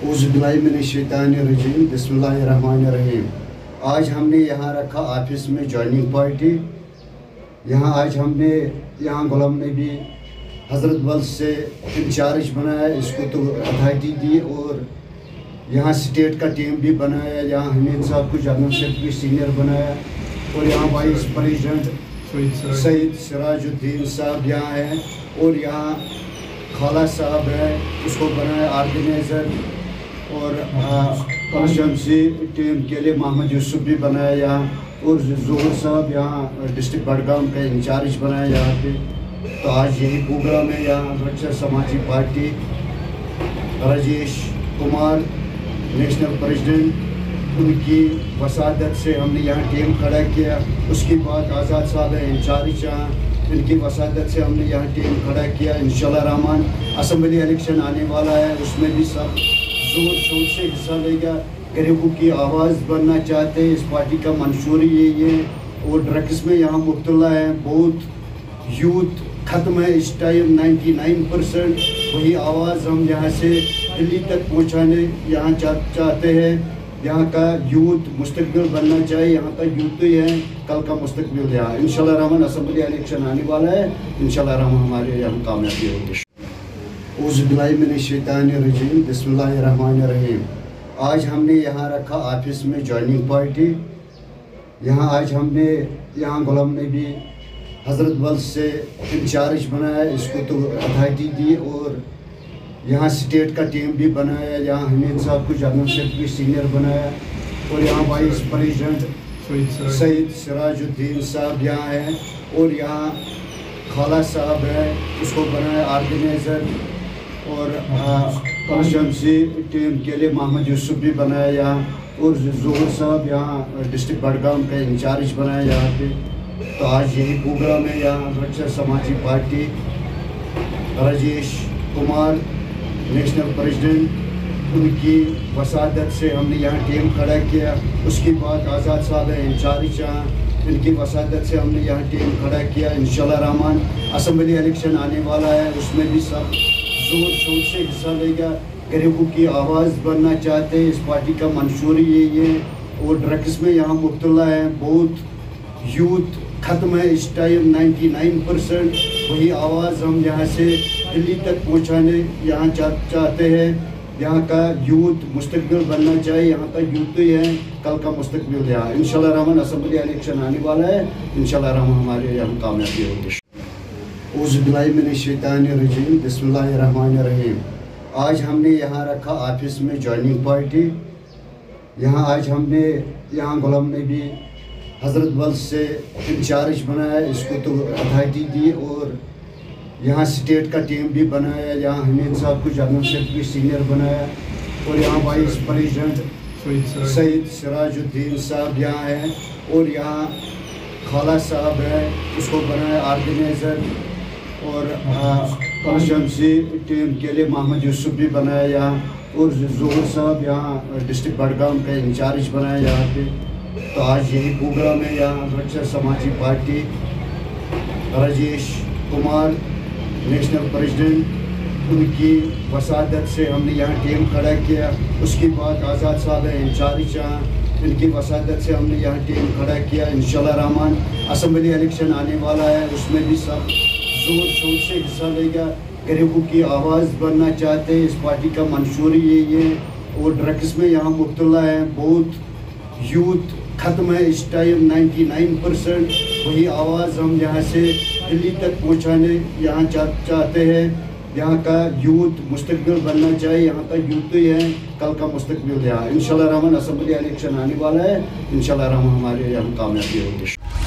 औज़ुबिल्लाहिमिनश्शैतानिर्रजीम बिस्मिल्लाहिर्रहमानिर्रहीम। आज हमने यहाँ रखा ऑफिस में जॉइनिंग पार्टी। यहाँ आज हमने गुलाम नबी हज़रत बल से इंचार्ज बनाया, इसको तो अथॉरिटी दी और यहाँ स्टेट का टीम भी बनाया। यहाँ हमीद साहब को जनरल सेक्रेटरी सीनियर बनाया और यहाँ वाइस प्रेसिडेंट सईद सिराजुद्दीन साहब यहाँ हैं और यहाँ खाला साहब है, उसको बनाया ऑर्गेनाइज़र। और कॉन्स्टिट्यूंसी टीम के लिए मोहम्मद यूसुफ भी बनाया यहाँ और ज़ोहर साहब यहाँ डिस्ट्रिक्ट बडगाम का इंचार्ज बनाया यहाँ पे। तो आज यही प्रोग्राम है। यहाँ Raksha Samaji party Rajesh Kumar national president, उनकी वसादत से हमने यहाँ टीम खड़ा किया। उसके बाद आज़ाद साहब है इंचार्ज यहाँ, इनकी वसादत से हमने यहाँ टीम खड़ा किया। इंशाल्लाह रहमान असम्बली इलेक्शन आने वाला है, उसमें भी सब जोर शोर से हिस्सा लेगा। गरीबों की आवाज़ बनना चाहते हैं, इस पार्टी का मंशूर यही है। और ड्रग्स में यहाँ मुब्तला है, बहुत यूथ ख़त्म है इस टाइम 99%। वही आवाज़ हम यहाँ से दिल्ली तक पहुँचाने यहाँ चाहते हैं। यहाँ का यूथ मुस्तकबिल बनना चाहिए, यहाँ का यूथ ही है कल का मुस्तकबिल। यहाँ इंशाल्लाह रहमान असम्बली इलेक्शन आने वाला है, इंशाल्लाह रहमान हमारे यहाँ कामयाबी होगी। औज़ुबिल्लाहिमिनश्शैतानिर्रजीम बिस्मिल्लाहिर्रहमानिर्रहीम। आज हमने यहाँ रखा ऑफिस में जॉइनिंग पार्टी। यहाँ आज हमने गुलाम नबी हज़रत बल से इंचार्ज बनाया, इसको तो अथॉरिटी दी और यहाँ स्टेट का टीम भी बनाया। यहाँ हमीद साहब को जनरल सेक्रेटरी सीनियर बनाया और यहाँ वाइस प्रेसिडेंट सईद सिराजुद्दीन साहब यहाँ हैं और यहाँ खाला साहब है, उसको बनाया ऑर्गेनाइज़र। और कॉन्स्टिट्यूंसी टीम के लिए मोहम्मद यूसुफ भी बनाया यहाँ और ज़ोहर साहब यहाँ डिस्ट्रिक्ट बडगाम का इंचार्ज बनाया यहाँ पे। तो आज यही प्रोग्राम है। यहाँ Raksha Samaji party Rajesh Kumar national president, उनकी वसादत से हमने यहाँ टीम खड़ा किया। उसके बाद आज़ाद साहब है इंचार्ज यहाँ, इनकी वसादत से हमने यहाँ टीम खड़ा किया। इंशाल्लाह रहमान असम्बली इलेक्शन आने वाला है, उसमें भी सब जोर शोर से हिस्सा लेगा। गरीबों की आवाज़ बनना चाहते हैं, इस पार्टी का मंशूर यही है। और ड्रग्स में यहाँ मुब्तला है, बहुत यूथ ख़त्म है इस टाइम 99%। वही आवाज़ हम यहाँ से दिल्ली तक पहुँचाने यहाँ चाहते हैं। यहाँ का यूथ मुस्तकबिल बनना चाहिए, यहाँ का यूथ ही है कल का मुस्तकबिल। यहाँ इंशाल्लाह रहमान असम्बली इलेक्शन आने वाला है, इंशाल्लाह रहमान हमारे यहाँ कामयाबी होगी। औज़ुबिल्लाहिमिनश्शैतानिर्रजीम बिस्मिल्लाहिर्रहमानिर्रहीम। आज हमने यहाँ रखा ऑफिस में जॉइनिंग पार्टी। यहाँ आज हमने गुलाम नबी हज़रत बल से इंचार्ज बनाया, इसको तो अथॉरिटी दी और यहाँ स्टेट का टीम भी बनाया। यहाँ हमीद साहब को जनरल सेक्रेटरी सीनियर बनाया और यहाँ वाइस प्रेसिडेंट सईद सिराजुद्दीन साहब यहाँ हैं और यहाँ खाला साहब है, उसको बनाया ऑर्गेनाइज़र। और कॉन्स्टिट्यूंसी टीम के लिए मोहम्मद यूसुफ भी बनाया यहाँ और ज़ोहर साहब यहाँ डिस्ट्रिक्ट बडगाम का इंचार्ज बनाया यहाँ पे। तो आज यही प्रोग्राम है। यहाँ Raksha Samaji party Rajesh Kumar national president, उनकी वसादत से हमने यहाँ टीम खड़ा किया। उसके बाद आज़ाद साहब है इंचार्ज यहाँ, इनकी वसादत से हमने यहाँ टीम खड़ा किया। इंशाल्लाह रहमान असम्बली इलेक्शन आने वाला है, उसमें भी सब जोर शोर से हिस्सा लेगा। गरीबों की आवाज़ बनना चाहते हैं, इस पार्टी का मंशूर यही है। और ड्रग्स में यहाँ मुब्तला है, बहुत यूथ ख़त्म है इस टाइम 99%। वही आवाज़ हम यहाँ से दिल्ली तक पहुँचाने यहाँ चाहते हैं। यहाँ का यूथ मुस्तकबिल बनना चाहिए, यहाँ का यूथ ही है कल का मुस्तकबिल। यहाँ इंशाल्लाह रहमान असम्बली इलेक्शन आने वाला है, इंशाल्लाह रहमान हमारे यहाँ कामयाबी होगी।